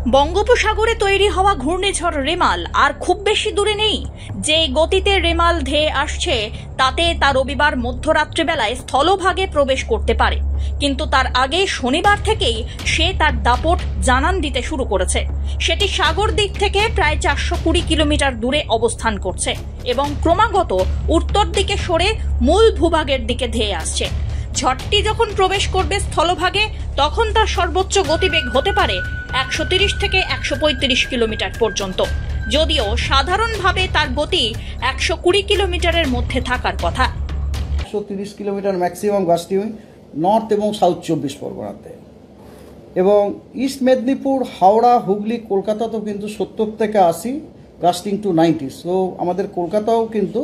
বঙ্গোপসাগরে তৈরি হওয়া ঘূর্ণিঝড় রেমাল আর খুব বেশি দূরে নেই। যে গতিতে রেমাল ধেয়ে আসছে তাতে তা রবিবার মধ্যরাত্রিবেলায় স্থলভাগে প্রবেশ করতে পারে, কিন্তু তার আগে শনিবার থেকেই সে তার দাপট জানান দিতে শুরু করেছে। সেটি সাগর দিক থেকে প্রায় 420 কিলোমিটার দূরে অবস্থান করছে এবং ক্রমাগত উত্তর দিকে সরে মূল ভূভাগের দিকে ধেয়ে আসছে। ঝড়টি যখন প্রবেশ করবে স্থলভাগে তখন তার সর্বোচ্চ গতিবেগ হতে পারে 130 থেকে 135 কিলোমিটার পর্যন্ত, যদিও সাধারণভাবে তার গতি 120 কিলোমিটারের মধ্যে থাকার কথা। 130 কিলোমিটার ম্যাক্সিমাম গাছটি নর্থ এবং সাউথ 24 পরগনাতে, এবং ইস্ট মেদিনীপুর, হাওড়া, হুগলি, কলকাতাতেও কিন্তু 70 থেকে 80, গাস্টিং টু 90। সো আমাদের কলকাতাও কিন্তু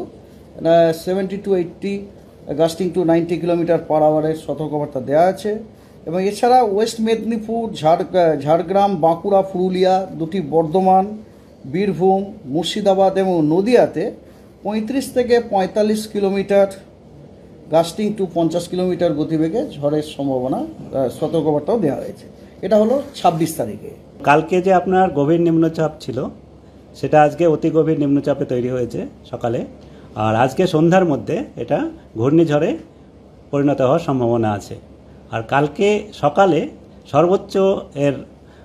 70 to 80, gusting to 90 kilometre per আওয়ারের সতর্কবার্তা দেওয়া আছে। এবং এছাড়া ওয়েস্ট মেদিনীপুর, ঝাড়গ্রাম, বাঁকুড়া, পুরুলিয়া, দুটি বর্ধমান, বীরভূম, মুর্শিদাবাদ এবং নদিয়াতে 35 থেকে 45 কিলোমিটার গাস্টিং টু 50 কিলোমিটার গতিবেগে ঝড়ের সম্ভাবনা সতর্কবার্তাও দেওয়া হয়েছে। এটা হলো 26 তারিখে। কালকে যে আপনার গভীর নিম্নচাপ ছিল সেটা আজকে অতি গভীর নিম্নচাপে তৈরি হয়েছে সকালে, আর আজকে সন্ধ্যার মধ্যে এটা ঘূর্ণিঝড়ে পরিণত হওয়ার সম্ভাবনা আছে। আর কালকে সকালে সর্বোচ্চ এর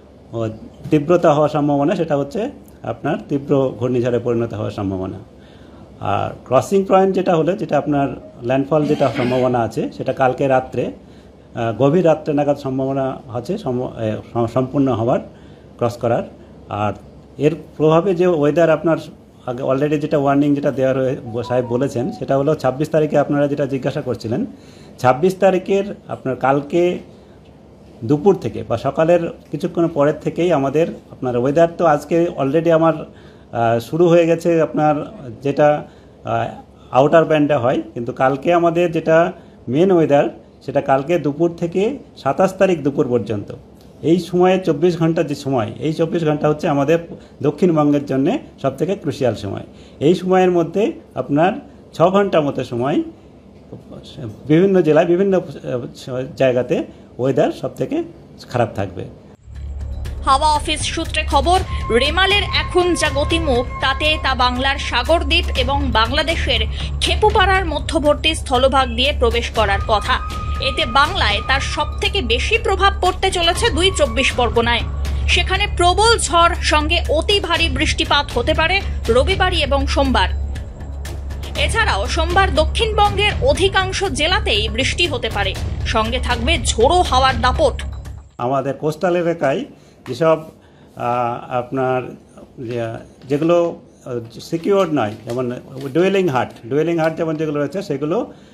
তীব্রতা হওয়ার সম্ভাবনা সেটা হচ্ছে আপনার তীব্র ঘূর্ণিঝড়ে পরিণত হওয়ার সম্ভাবনা। আর ক্রসিং পয়েন্ট যেটা হলো, যেটা আপনার ল্যান্ডফল যেটা সম্ভাবনা আছে, সেটা কালকে রাত্রে গভীর রাত্রে নাগাদ সম্ভাবনা আছে সম্পূর্ণ হওয়ার, ক্রস করার। আর এর প্রভাবে যে ওয়েদার আপনার আগে অলরেডি যেটা ওয়ার্নিং যেটা দেওয়া সাহেব বলেছেন সেটা হলো 26 তারিখে আপনারা যেটা জিজ্ঞাসা করছিলেন, 26 তারিখের আপনার কালকে দুপুর থেকে বা সকালের কিছুক্ষণ পরের থেকেই আমাদের আপনার ওয়েদার তো আজকে অলরেডি আমার শুরু হয়ে গেছে আপনার যেটা আউটার ব্যান্ডে হয়, কিন্তু কালকে আমাদের যেটা মেন ওয়েদার সেটা কালকে দুপুর থেকে 27 তারিখ দুপুর পর্যন্ত এই সময়ে 24 ঘন্টার যে সময়, এই 24 ঘন্টা হচ্ছে আমাদের দক্ষিণবঙ্গের জন্য সবথেকে ক্রুশিয়াল সময়। এই সময়ের মধ্যে আপনার 6 ঘন্টার মতো সময় বিভিন্ন জেলায় বিভিন্ন জায়গাতে ওয়েদার সবথেকে খারাপ থাকবে। হাওয়া অফিস সূত্রে খবর, রেমালের এখন যা গতিমুখ তাতে তা বাংলার সাগরদ্বীপ এবং বাংলাদেশের খেপুপাড়ার মধ্যবর্তী স্থলভাগ দিয়ে প্রবেশ করার কথা। এতে বাংলায় তার সবথেকে বেশি প্রভাব পড়তে চলেছে 24 পরগনায়। সেখানে প্রবল ঝড় সঙ্গে অতি ভারী বৃষ্টিপাত হতে পারে রবিবারই এবং সোমবার। এছাড়াও সোমবার দক্ষিণবঙ্গের অধিকাংশ জেলাতেই বৃষ্টি হতে পারে, সঙ্গে থাকবে ঝোড়ো হাওয়ার দাপট। আমাদের কোস্টাল এলাকায় যেসব আপনার যেগুলো সিকিউরড নয়, যেমন ডুয়েলিং হাট যেমন যেগুলো রয়েছে সেগুলো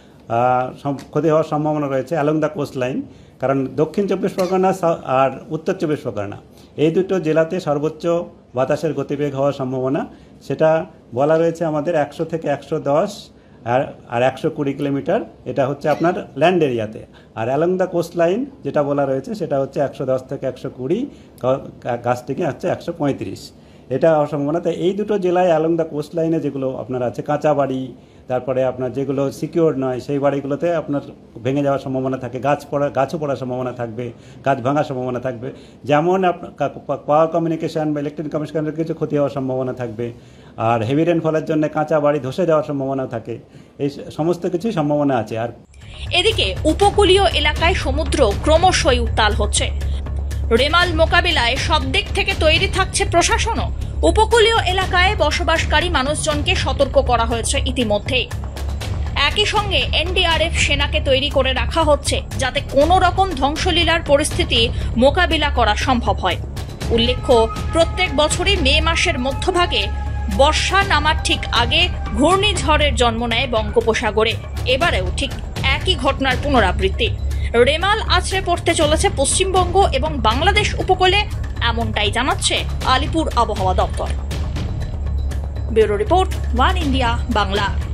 ক্ষতি হওয়ার সম্ভাবনা রয়েছে অ্যালং দ্য কোস্ট লাইন। কারণ দক্ষিণ 24 পরগনা আর উত্তর 24 পরগনা এই দুটো জেলাতে সর্বোচ্চ বাতাসের গতিবেগ হওয়ার সম্ভাবনা সেটা বলা রয়েছে আমাদের 100 থেকে 110 আর 120 কিলোমিটার, এটা হচ্ছে আপনার ল্যান্ড এরিয়াতে। আর অ্যালং দ্য কোস্ট লাইন যেটা বলা রয়েছে সেটা হচ্ছে 110 থেকে 120, গাছটিকে হচ্ছে 135, এটা হওয়ার সম্ভাবনা। তাই এই দুটো জেলায় অ্যালং দ্য কোস্ট লাইনে যেগুলো আপনার আছে কাঁচা বাড়ি, তারপরে আপনার যেগুলো সিকিউর নয় সেই বাড়িগুলোতে আপনার ভেঙে যাওয়ার সম্ভাবনা থাকে, গাছও পড়ার সম্ভাবনা থাকবে, গাছ ভাঙার সম্ভাবনা থাকবে। যেমন পাওয়ার কমিউনিকেশন বা ইলেকট্রিক কমিউনিকেশনের কিছু ক্ষতি হওয়ার সম্ভাবনা থাকবে। আর হেভি রেনফলের জন্য কাঁচা বাড়ি ধসে যাওয়ার সম্ভাবনা থাকে, এই সমস্ত কিছুই সম্ভাবনা আছে। আর এদিকে উপকূলীয় এলাকায় সমুদ্র ক্রমশই উত্তাল হচ্ছে। রেমাল মোকাবিলায় সব দিক থেকে তৈরি থাকছে প্রশাসনও। উপকূলীয় এলাকায় বসবাসকারী মানুষজনকে সতর্ক করা হয়েছে ইতিমধ্যেই। একই সঙ্গে এনডিআরএফ সেনাকে তৈরি করে রাখা হচ্ছে যাতে কোনো রকম ধ্বংসলীলার পরিস্থিতি মোকাবিলা করা সম্ভব হয়। উল্লেখ্য, প্রত্যেক বছরই মে মাসের মধ্যভাগে বর্ষা নামার ঠিক আগে ঘূর্ণিঝড়ের জন্ম নেয় বঙ্গোপসাগরে। এবারেও ঠিক একই ঘটনার পুনরাবৃত্তি। রেমাল আছড়ে পড়তে চলেছে পশ্চিমবঙ্গ এবং বাংলাদেশ উপকূলে, এমনটাই জানাচ্ছে আলিপুর আবহাওয়া দপ্তর। Bureau report, one India Bangla.